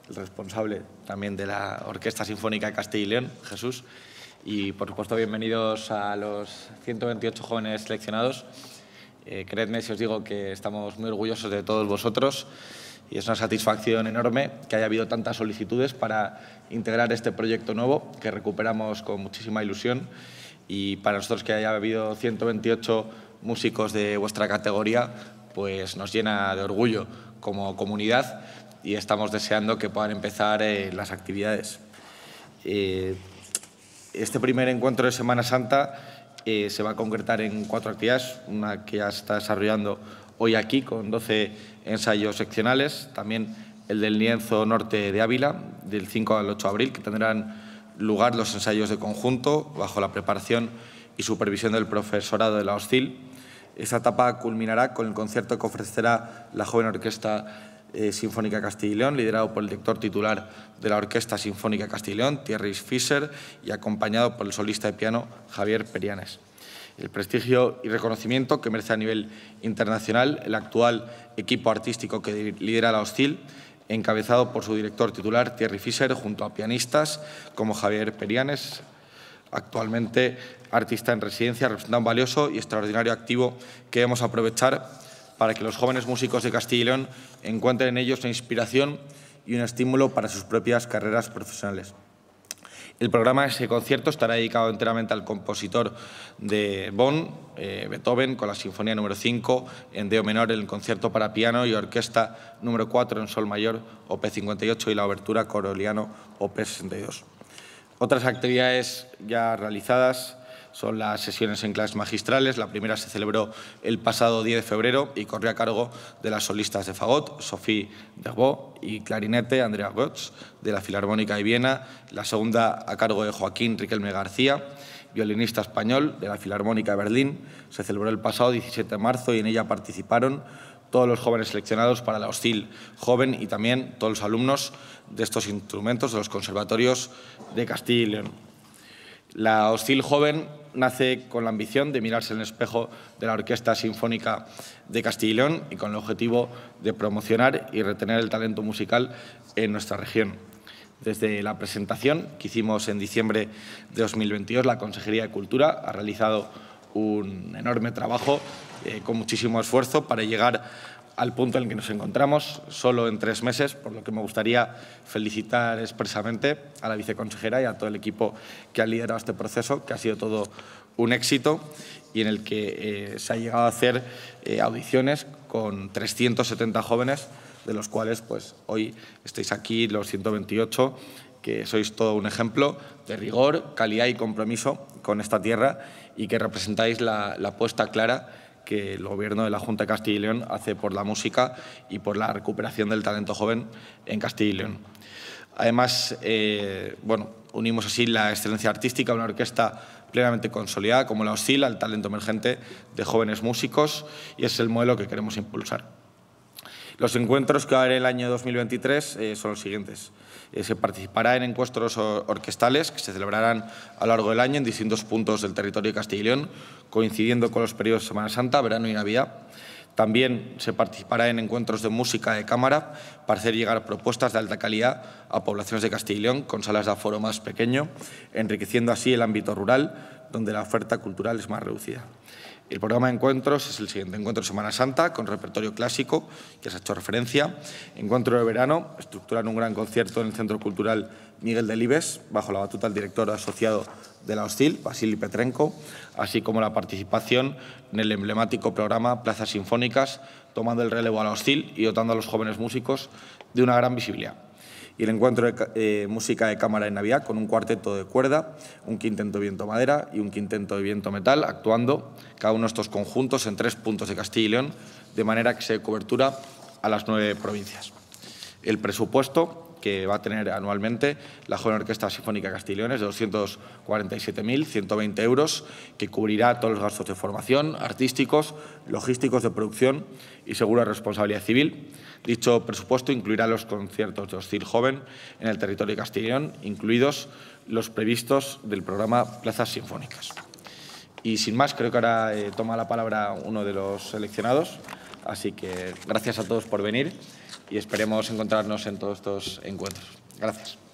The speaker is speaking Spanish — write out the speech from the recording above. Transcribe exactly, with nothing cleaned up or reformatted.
el responsable también de la Orquesta Sinfónica de Castilla y León, Jesús. Y, por supuesto, bienvenidos a los ciento veintiocho jóvenes seleccionados. Eh, creedme si os digo que estamos muy orgullosos de todos vosotros y es una satisfacción enorme que haya habido tantas solicitudes para integrar este proyecto nuevo que recuperamos con muchísima ilusión. Y para nosotros que haya habido ciento veintiocho músicos de vuestra categoría, pues nos llena de orgullo como comunidad y estamos deseando que puedan empezar eh, las actividades. Eh, este primer encuentro de Semana Santa eh, se va a concretar en cuatro actividades, una que ya se está desarrollando hoy aquí con doce ensayos seccionales, también el del lienzo norte de Ávila, del cinco al ocho de abril, que tendrán lugar los ensayos de conjunto bajo la preparación y supervisión del profesorado de la OSCIL. Esta etapa culminará con el concierto que ofrecerá la joven Orquesta eh, Sinfónica Castilla y León, liderado por el director titular de la Orquesta Sinfónica Castilla y León, Thierry Fischer, y acompañado por el solista de piano Javier Perianes. El prestigio y reconocimiento que merece a nivel internacional el actual equipo artístico que lidera la OSCIL, encabezado por su director titular, Thierry Fischer, junto a pianistas como Javier Perianes, actualmente artista en residencia, representa un valioso y extraordinario activo que debemos aprovechar para que los jóvenes músicos de Castilla y León encuentren en ellos una inspiración y un estímulo para sus propias carreras profesionales. El programa de ese concierto estará dedicado enteramente al compositor de Bonn, eh, Beethoven, con la Sinfonía número cinco en Do menor, el concierto para piano y orquesta número cuatro en Sol mayor, O P cincuenta y ocho, y la obertura Coroliano, O P sesenta y dos. Otras actividades ya realizadas son las sesiones en clases magistrales. La primera se celebró el pasado diez de febrero y corrió a cargo de las solistas de fagot, Sophie Derbeau, y clarinete, Andrea Götz, de la Filarmónica de Viena. La segunda a cargo de Joaquín Riquelme García, violinista español de la Filarmónica de Berlín. Se celebró el pasado diecisiete de marzo y en ella participaron todos los jóvenes seleccionados para la OSCIL Joven y también todos los alumnos de estos instrumentos de los conservatorios de Castilla y León. La OSCIL Joven nace con la ambición de mirarse en el espejo de la Orquesta Sinfónica de Castilla y León y con el objetivo de promocionar y retener el talento musical en nuestra región. Desde la presentación que hicimos en diciembre de dos mil veintidós, la Consejería de Cultura ha realizado un enorme trabajo eh, con muchísimo esfuerzo para llegar al punto en el que nos encontramos, solo en tres meses, por lo que me gustaría felicitar expresamente a la viceconsejera y a todo el equipo que ha liderado este proceso, que ha sido todo un éxito y en el que eh, se ha llegado a hacer eh, audiciones con trescientos setenta jóvenes, de los cuales pues, hoy estáis aquí los ciento veintiocho, que sois todo un ejemplo de rigor, calidad y compromiso con esta tierra y que representáis la, la apuesta clara que el Gobierno de la Junta de Castilla y León hace por la música y por la recuperación del talento joven en Castilla y León. Además, eh, bueno, unimos así la excelencia artística a una orquesta plenamente consolidada como la OSCIL al talento emergente de jóvenes músicos y es el modelo que queremos impulsar. Los encuentros que va a haber el año dos mil veintitrés eh, son los siguientes. Eh, se participará en encuentros orquestales que se celebrarán a lo largo del año en distintos puntos del territorio de Castilla y León, coincidiendo con los periodos de Semana Santa, verano y Navidad. También se participará en encuentros de música de cámara para hacer llegar propuestas de alta calidad a poblaciones de Castilla y León con salas de aforo más pequeño, enriqueciendo así el ámbito rural, donde la oferta cultural es más reducida. El programa de encuentros es el siguiente. Encuentro de Semana Santa, con repertorio clásico, que se ha hecho referencia. Encuentro de verano, estructuran un gran concierto en el Centro Cultural Miguel Delibes, bajo la batuta del director asociado de la OSCIL, Vasily Petrenko, así como la participación en el emblemático programa Plazas Sinfónicas, tomando el relevo a la OSCIL y dotando a los jóvenes músicos de una gran visibilidad. Y el encuentro de eh, música de cámara en Navidad con un cuarteto de cuerda, un quinteto de viento madera y un quinteto de viento metal, actuando cada uno de estos conjuntos en tres puntos de Castilla y León, de manera que se dé cobertura a las nueve provincias. El presupuesto que va a tener anualmente la Joven Orquesta Sinfónica de Castilla y León es de doscientos cuarenta y siete mil ciento veinte euros, que cubrirá todos los gastos de formación, artísticos, logísticos de producción y seguro de responsabilidad civil. Dicho presupuesto incluirá los conciertos de OSCIL Joven en el territorio de Castilla y León, incluidos los previstos del programa Plazas Sinfónicas. Y sin más, creo que ahora eh, toma la palabra uno de los seleccionados, así que gracias a todos por venir y esperemos encontrarnos en todos estos encuentros. Gracias.